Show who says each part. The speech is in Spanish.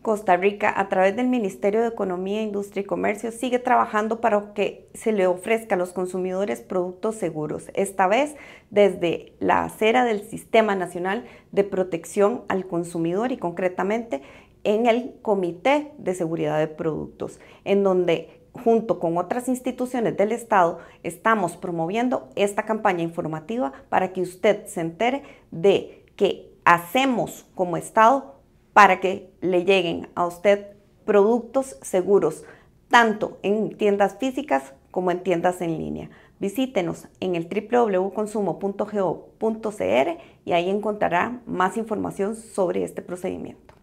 Speaker 1: Costa Rica, a través del Ministerio de Economía, Industria y Comercio, sigue trabajando para que se le ofrezca a los consumidores productos seguros, esta vez desde la acera del Sistema Nacional de Protección al Consumidor y concretamente en el Comité de Seguridad de Productos, en donde junto con otras instituciones del Estado estamos promoviendo esta campaña informativa para que usted se entere de qué hacemos como Estado para que le lleguen a usted productos seguros, tanto en tiendas físicas como en tiendas en línea. Visítenos en el www.consumo.go.cr y ahí encontrará más información sobre este procedimiento.